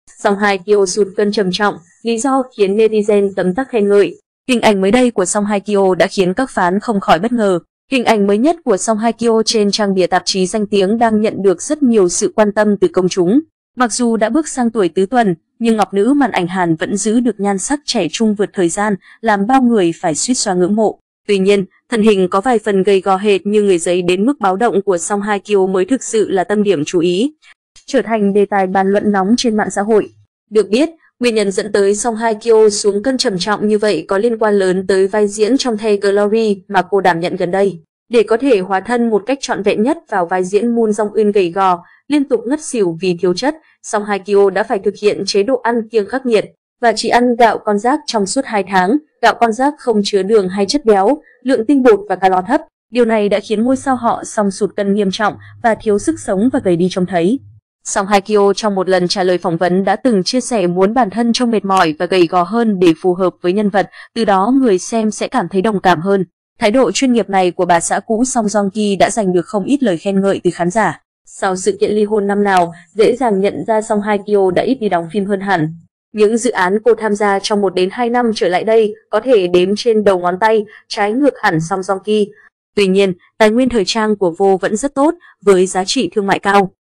Song Hye Kyo sụt cân trầm trọng, lý do khiến netizen tấm tắc khen ngợi. Hình ảnh mới đây của Song Hye Kyo đã khiến các fan không khỏi bất ngờ. Hình ảnh mới nhất của Song Hye Kyo trên trang bìa tạp chí danh tiếng đang nhận được rất nhiều sự quan tâm từ công chúng. Mặc dù đã bước sang tuổi tứ tuần, nhưng ngọc nữ màn ảnh Hàn vẫn giữ được nhan sắc trẻ trung vượt thời gian, làm bao người phải suýt xoa ngưỡng mộ. Tuy nhiên, thân hình có vài phần gầy gò hệt như người giấy đến mức báo động của Song Hye Kyo mới thực sự là tâm điểm chú ý, trở thành đề tài bàn luận nóng trên mạng xã hội. Được biết, nguyên nhân dẫn tới Song Hye Kyo xuống cân trầm trọng như vậy có liên quan lớn tới vai diễn trong The Glory mà cô đảm nhận gần đây. Để có thể hóa thân một cách trọn vẹn nhất vào vai diễn Moon Jong-un gầy gò, liên tục ngất xỉu vì thiếu chất, Song Hye Kyo đã phải thực hiện chế độ ăn kiêng khắc nghiệt và chỉ ăn gạo con rác trong suốt 2 tháng. Gạo con rác không chứa đường hay chất béo, lượng tinh bột và calo thấp. Điều này đã khiến ngôi sao họ Song sụt cân nghiêm trọng và thiếu sức sống và gầy đi trông thấy. Song Hye Kyo trong một lần trả lời phỏng vấn đã từng chia sẻ muốn bản thân trông mệt mỏi và gầy gò hơn để phù hợp với nhân vật, từ đó người xem sẽ cảm thấy đồng cảm hơn. Thái độ chuyên nghiệp này của bà xã cũ Song Joong Ki đã giành được không ít lời khen ngợi từ khán giả. Sau sự kiện ly hôn năm nào, dễ dàng nhận ra Song Hye Kyo đã ít đi đóng phim hơn hẳn. Những dự án cô tham gia trong 1 đến 2 năm trở lại đây có thể đếm trên đầu ngón tay, trái ngược hẳn Song Joong Ki. Tuy nhiên, tài nguyên thời trang của Vô vẫn rất tốt, với giá trị thương mại cao.